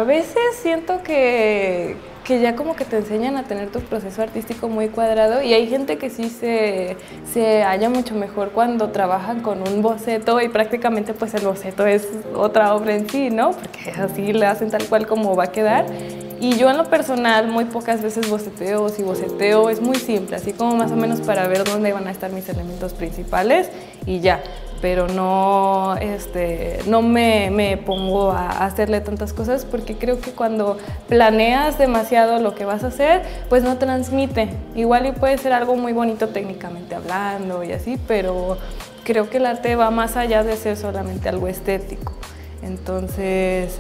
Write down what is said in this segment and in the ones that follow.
A veces siento que ya como que te enseñan a tener tu proceso artístico muy cuadrado y hay gente que sí se halla mucho mejor cuando trabajan con un boceto y prácticamente pues el boceto es otra obra en sí, ¿no? Porque así le hacen tal cual como va a quedar. Y yo en lo personal muy pocas veces boceteo, si boceteo es muy simple, así como más o menos para ver dónde van a estar mis elementos principales y ya. Pero no, no me pongo a hacerle tantas cosas porque creo que cuando planeas demasiado lo que vas a hacer, pues no transmite. Igual y puede ser algo muy bonito técnicamente hablando y así, pero creo que el arte va más allá de ser solamente algo estético. Entonces,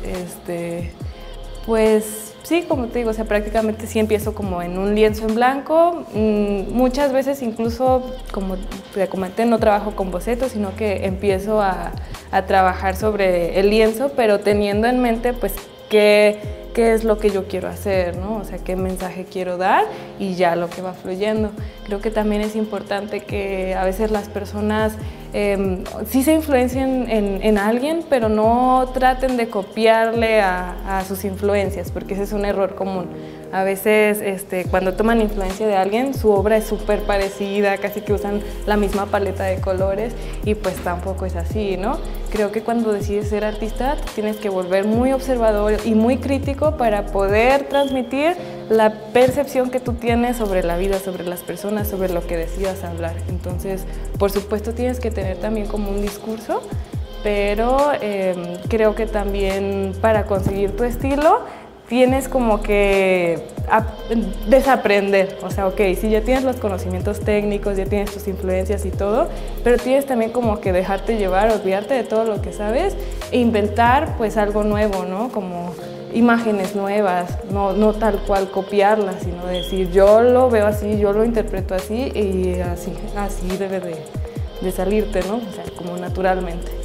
pues sí, como te digo, o sea, prácticamente sí empiezo como en un lienzo en blanco. Muchas veces incluso, como te comenté, no trabajo con bocetos, sino que empiezo a trabajar sobre el lienzo, pero teniendo en mente pues qué es lo que yo quiero hacer, ¿no? O sea, qué mensaje quiero dar y ya lo que va fluyendo. Creo que también es importante que a veces las personas sí se influencien en alguien, pero no traten de copiarle a sus influencias, porque ese es un error común. A veces cuando toman influencia de alguien, su obra es súper parecida, casi que usan la misma paleta de colores y pues tampoco es así, ¿no? Creo que cuando decides ser artista tienes que volver muy observador y muy crítico para poder transmitir la percepción que tú tienes sobre la vida, sobre las personas, sobre lo que decidas hablar. Entonces, por supuesto tienes que tener también como un discurso, pero creo que también para conseguir tu estilo tienes como que desaprender, o sea, ok, sí, ya tienes los conocimientos técnicos, ya tienes tus influencias y todo, pero tienes también como que dejarte llevar, olvidarte de todo lo que sabes e inventar pues algo nuevo, ¿no? Como imágenes nuevas, no tal cual copiarlas, sino decir yo lo veo así, yo lo interpreto así y así debe de salirte, ¿no? O sea, como naturalmente.